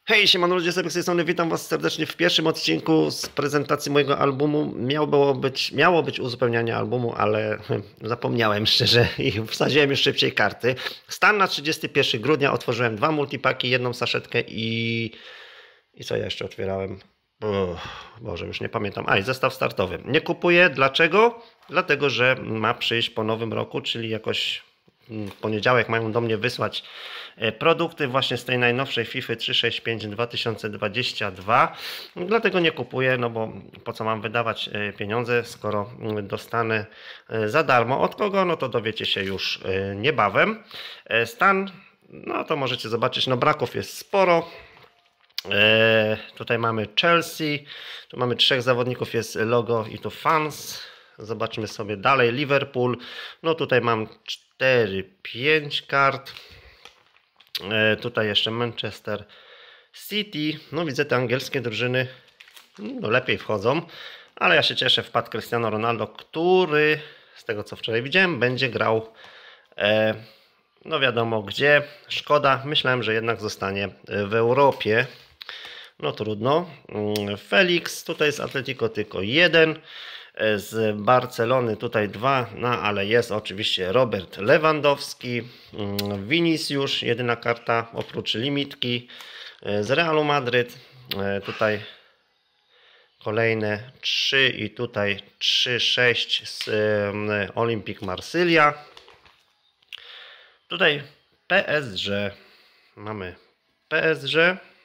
Hej, siemano ludzie, sobie z tej strony, witam was serdecznie w pierwszym odcinku z prezentacji mojego albumu. Miało być uzupełnianie albumu, ale zapomniałem szczerze i wsadziłem już szybciej karty. Stan na 31 grudnia, otworzyłem 2 multipaki, jedną saszetkę i co ja jeszcze otwierałem? Boże, już nie pamiętam. I zestaw startowy. Nie kupuję. Dlaczego? Dlatego, że ma przyjść po nowym roku, czyli jakoś w poniedziałek mają do mnie wysłać produkty właśnie z tej najnowszej FIFA 365 2022. Dlatego nie kupuję, no bo po co mam wydawać pieniądze, skoro dostanę za darmo. Od kogo? No to dowiecie się już niebawem. Stan, no to możecie zobaczyć, no braków jest sporo. Tutaj mamy Chelsea, tu mamy 3 zawodników, jest logo i tu fans. Zobaczmy sobie dalej. Liverpool, no tutaj mam 4-5 kart. Tutaj jeszcze Manchester City. No widzę, te angielskie drużyny no, lepiej wchodzą, ale ja się cieszę, wpadł Cristiano Ronaldo, który z tego co wczoraj widziałem będzie grał no wiadomo gdzie. Szkoda, myślałem, że jednak zostanie w Europie. No trudno. Felix, tutaj z Atletico tylko 1. Z Barcelony tutaj 2, no ale jest oczywiście Robert Lewandowski, Vinicius, jedyna karta oprócz limitki, z Realu Madryt, tutaj kolejne 3 i tutaj 3-6 z Olympique Marsylia. Tutaj PSG, mamy PSG,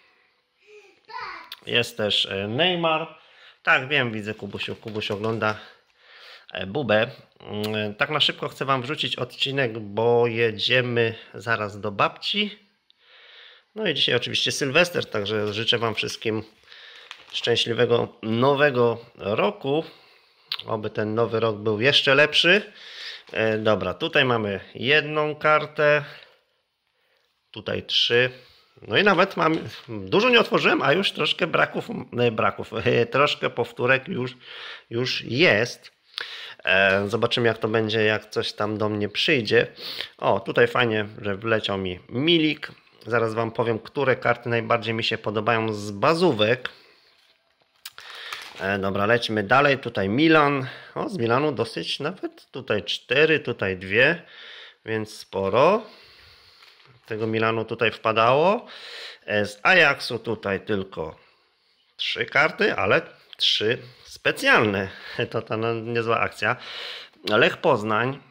jest też Neymar. Tak, wiem, widzę, Kubuś ogląda Bubę. Tak na szybko chcę wam wrzucić odcinek, bo jedziemy zaraz do babci. No i dzisiaj oczywiście Sylwester, także życzę wam wszystkim szczęśliwego nowego roku. Oby ten nowy rok był jeszcze lepszy. Dobra, tutaj mamy jedną kartę. Tutaj 3. No i nawet mam, dużo nie otworzyłem, a już troszkę braków, troszkę powtórek już jest. Zobaczymy jak to będzie, jak coś tam do mnie przyjdzie. O, tutaj fajnie, że wleciał mi Milik. Zaraz wam powiem, które karty najbardziej mi się podobają z bazówek. Dobra, lecimy dalej. Tutaj Milan. O, z Milanu dosyć nawet. Tutaj 4, tutaj 2, więc sporo tego Milanu tutaj wpadało. Z Ajaxu tutaj tylko 3 karty, ale 3 specjalne. To ta niezła akcja. Lech Poznań.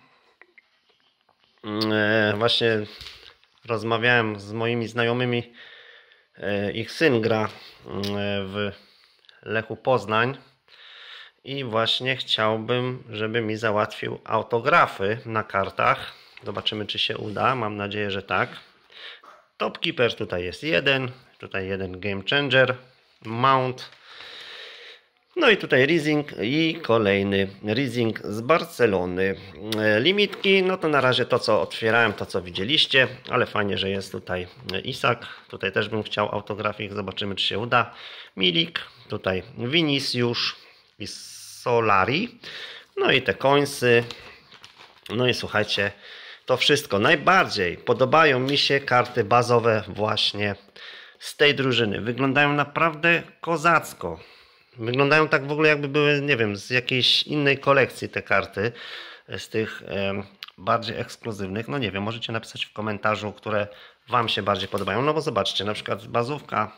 Właśnie rozmawiałem z moimi znajomymi. Ich syn gra w Lechu Poznań. I właśnie chciałbym, żeby mi załatwił autografy na kartach. Zobaczymy, czy się uda. Mam nadzieję, że tak. Top Keeper tutaj jest 1. Tutaj 1 Game Changer. Mount. No i tutaj Rising i kolejny Rising z Barcelony. Limitki, no to na razie to co otwierałem, to co widzieliście. Ale fajnie, że jest tutaj Isak. Tutaj też bym chciał autografik. Zobaczymy, czy się uda. Milik. Tutaj Vinicius i Solari. No i te coinsy. No i słuchajcie, to wszystko. Najbardziej podobają mi się karty bazowe właśnie z tej drużyny. Wyglądają naprawdę kozacko. Wyglądają tak w ogóle jakby były, nie wiem, z jakiejś innej kolekcji te karty. Z tych bardziej ekskluzywnych. No nie wiem, możecie napisać w komentarzu, które wam się bardziej podobają. No bo zobaczcie, na przykład bazówka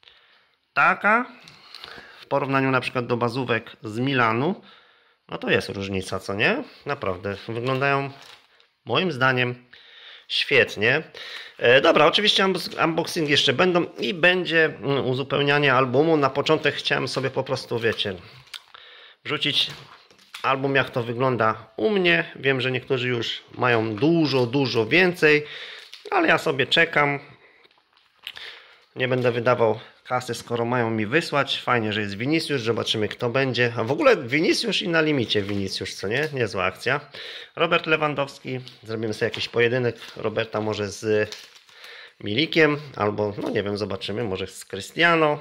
taka w porównaniu na przykład do bazówek z Milanu. No to jest różnica, co nie? Naprawdę, wyglądają moim zdaniem świetnie. Dobra, oczywiście unboxing jeszcze będą i będzie uzupełnianie albumu. Na początek chciałem sobie po prostu, wiecie, wrzucić album, jak to wygląda u mnie. Wiem, że niektórzy już mają dużo więcej, ale ja sobie czekam. Nie będę wydawał kasy, skoro mają mi wysłać. Fajnie, że jest Vinicius, zobaczymy kto będzie. A w ogóle Vinicius i na limicie Vinicius, co nie? Niezła akcja. Robert Lewandowski. Zrobimy sobie jakiś pojedynek Roberta może z Milikiem, albo no nie wiem, zobaczymy, może z Cristiano.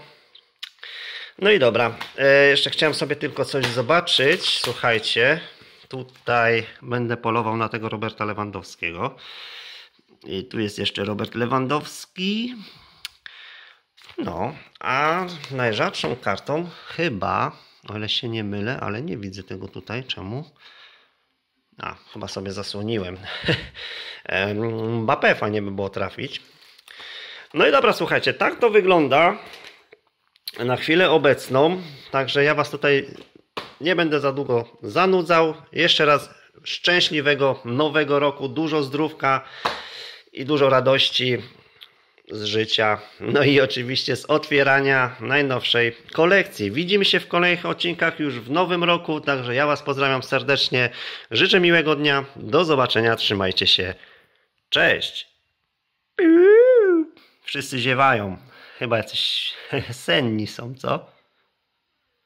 No i dobra, jeszcze chciałem sobie tylko coś zobaczyć. Słuchajcie, tutaj będę polował na tego Roberta Lewandowskiego. I tu jest jeszcze Robert Lewandowski. No, a najrzadszą kartą chyba, o ile się nie mylę, ale nie widzę tego tutaj. Czemu? A, chyba sobie zasłoniłem. Mbappé fajnie by było trafić. No i dobra, słuchajcie, tak to wygląda na chwilę obecną. Także ja Was tutaj nie będę za długo zanudzał. Jeszcze raz szczęśliwego nowego roku, dużo zdrówka i dużo radości z życia. No i oczywiście z otwierania najnowszej kolekcji. Widzimy się w kolejnych odcinkach już w nowym roku. Także ja Was pozdrawiam serdecznie. Życzę miłego dnia. Do zobaczenia. Trzymajcie się. Cześć. Wszyscy ziewają. Chyba jacyś senni są, co?